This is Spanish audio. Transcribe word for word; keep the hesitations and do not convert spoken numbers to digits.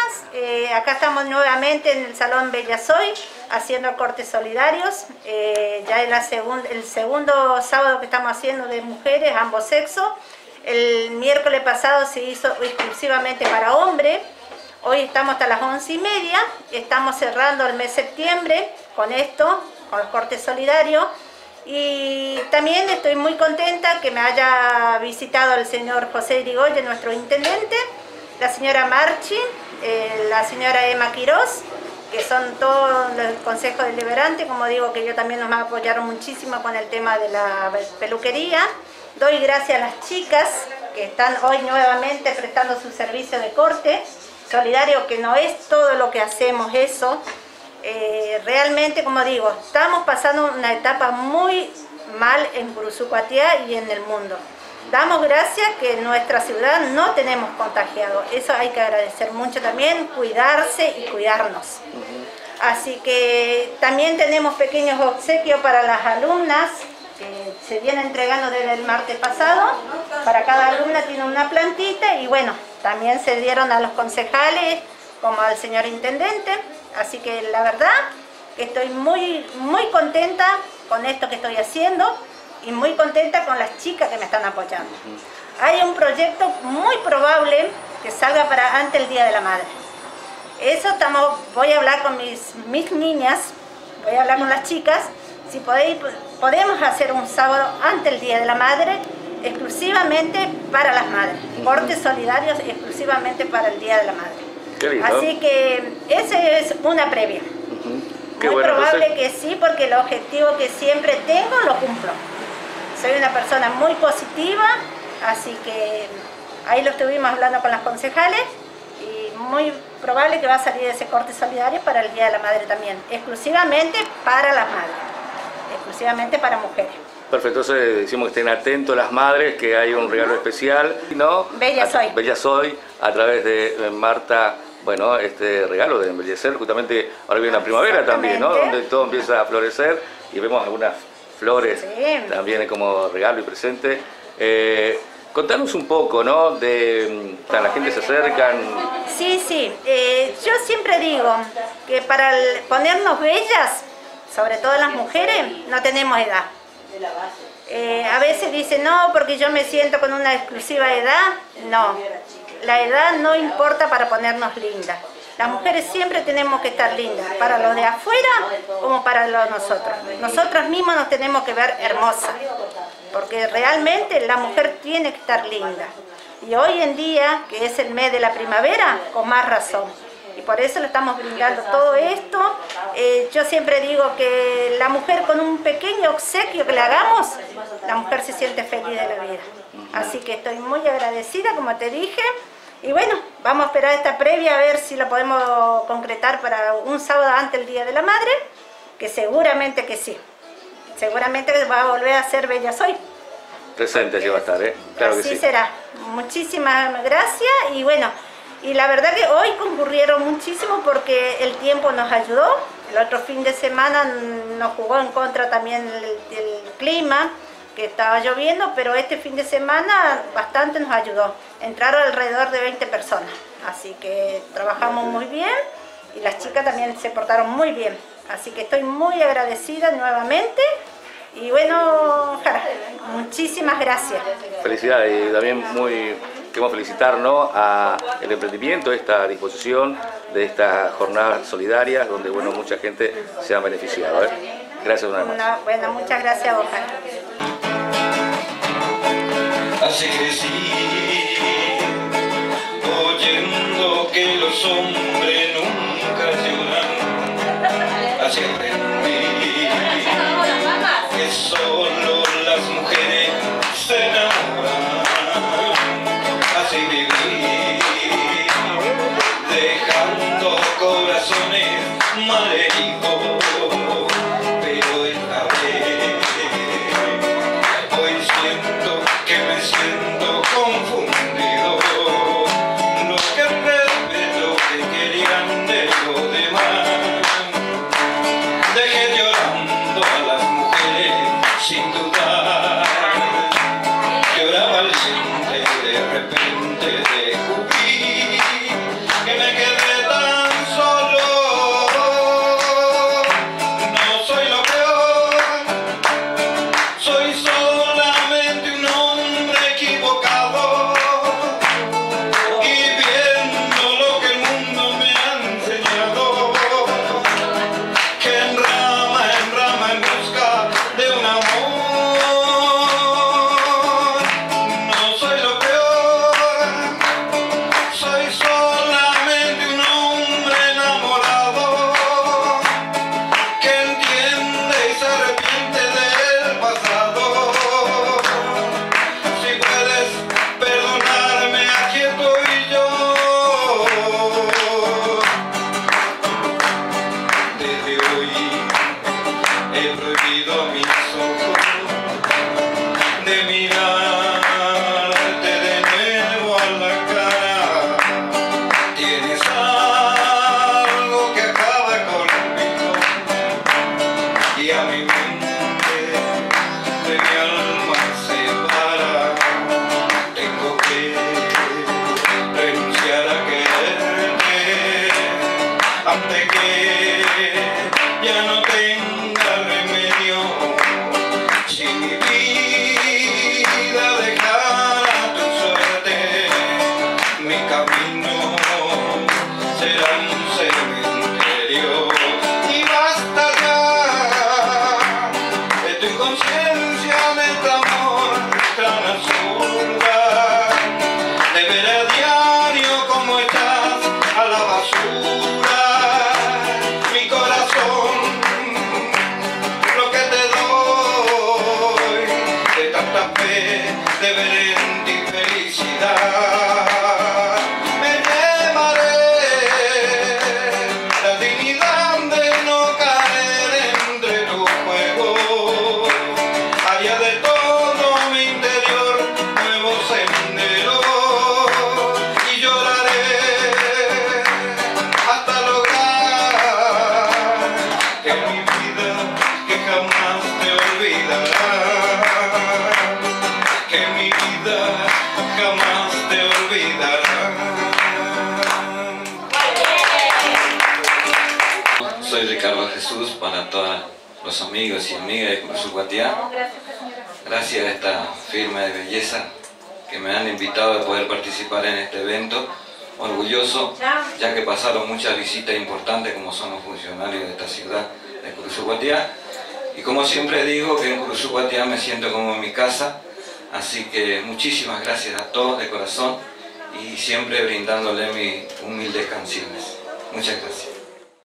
eh, acá estamos nuevamente en el Salón Bellasoy haciendo cortes solidarios. Eh, ya es la segun, el segundo sábado que estamos haciendo de mujeres, ambos sexos. El miércoles pasado se hizo exclusivamente para hombres. Hoy estamos hasta las once y media. Estamos cerrando el mes de septiembre con esto, con los cortes solidarios. Y también estoy muy contenta que me haya visitado el señor José Irigoyen, nuestro intendente, la señora Marchi, eh, la señora Emma Quirós, que son todos los consejos deliberantes, como digo, que yo también nos apoyaron muchísimo con el tema de la peluquería. Doy gracias a las chicas que están hoy nuevamente prestando su servicio de corte solidario, que no es todo lo que hacemos eso. Eh, realmente, como digo, estamos pasando una etapa muy mal en Curuzucuatiá y en el mundo. Damos gracias que en nuestra ciudad no tenemos contagiados. Eso hay que agradecer mucho también, cuidarse y cuidarnos. Así que también tenemos pequeños obsequios para las alumnas que se vienen entregando desde el martes pasado. Para cada alumna tiene una plantita y bueno, también se dieron a los concejales como al señor intendente. Así que la verdad que estoy muy, muy contenta con esto que estoy haciendo y muy contenta con las chicas que me están apoyando. Hay un proyecto muy probable que salga para antes del Día de la Madre. Eso estamos, voy a hablar con mis, mis niñas, voy a hablar con las chicas, si podéis, podemos hacer un sábado antes del Día de la Madre, exclusivamente para las madres, cortes solidarios exclusivamente para el Día de la Madre. Así que esa es una previa. Uh-huh. Muy bueno, probable entonces... que sí, porque el objetivo que siempre tengo lo cumplo. Soy una persona muy positiva, así que ahí lo estuvimos hablando con las concejales y muy probable que va a salir ese corte solidario para el Día de la Madre también, exclusivamente para las madres, exclusivamente para mujeres. Perfecto, entonces decimos que estén atentos las madres, que hay un regalo especial, ¿no? Bellasoy. Bellasoy, a través de Marta, bueno, este regalo de embellecer, justamente ahora viene la primavera también, ¿no? Donde todo empieza a florecer y vemos algunas flores sí. También como regalo y presente. Eh, contanos un poco, ¿no? De la gente se acercan. Sí, sí, eh, yo siempre digo que para el, ponernos bellas, sobre todo las mujeres, no tenemos edad. Eh, a veces dicen, no, porque yo me siento con una exclusiva edad. No, la edad no importa para ponernos lindas. Las mujeres siempre tenemos que estar lindas, para los de afuera como para los nosotros. Nosotras mismas nos tenemos que ver hermosas, porque realmente la mujer tiene que estar linda. Y hoy en día, que es el mes de la primavera, con más razón. Y por eso le estamos brindando todo esto. Eh, yo siempre digo que la mujer con un pequeño obsequio que le hagamos, la mujer se siente feliz de la vida. Así que estoy muy agradecida, como te dije. Y bueno, vamos a esperar esta previa a ver si la podemos concretar para un sábado antes del Día de la Madre, que seguramente que sí. Seguramente va a volver a ser Bellasoy. Presente sí va a estar, ¿eh? Claro Así que sí. será. Muchísimas gracias y bueno, y la verdad que hoy concurrieron muchísimo porque el tiempo nos ayudó. El otro fin de semana nos jugó en contra también el, el clima, que estaba lloviendo, pero este fin de semana bastante nos ayudó. Entraron alrededor de veinte personas, así que trabajamos muy bien y las chicas también se portaron muy bien. Así que estoy muy agradecida nuevamente y bueno, Jara, muchísimas gracias. Felicidades y también muy... Queremos felicitar, ¿no?, a el emprendimiento, esta disposición de estas jornadas solidarias donde bueno, mucha gente se ha beneficiado. ¿eh? Gracias una vez más. Una, bueno, muchas gracias a vos. Así crecí, oyendo que los hombres nunca lloran. Así aprendí que solo las mujeres se enamoran. Así viví, dejando corazones malheridos, pero esta vez hoy siento que me siento confundido. Los que respeto que querían de los demás, dejé llorando a las mujeres sin dudar. Lloraba al siente de repente descubrí que me quedé la basura mi corazón, lo que te doy de tanta fe, de ver en ti felicidad. Me llevaré la dignidad de no caer entre tu juego, haría de todo mi interior nuevo sendero y lloraré hasta lograr que mi vida, que jamás te olvidará, que mi vida jamás te olvidará. Soy Ricardo Jesús para todos los amigos y amigas de Curuzú Guatiá. Gracias a esta firma de belleza que me han invitado a poder participar en este evento. Orgulloso, ya que pasaron muchas visitas importantes como son los funcionarios de esta ciudad de Curuzú Guatiá. Y como siempre digo, que en Curuzú Guatiá me siento como en mi casa. Así que muchísimas gracias a todos de corazón y siempre brindándole mis humildes canciones. Muchas gracias.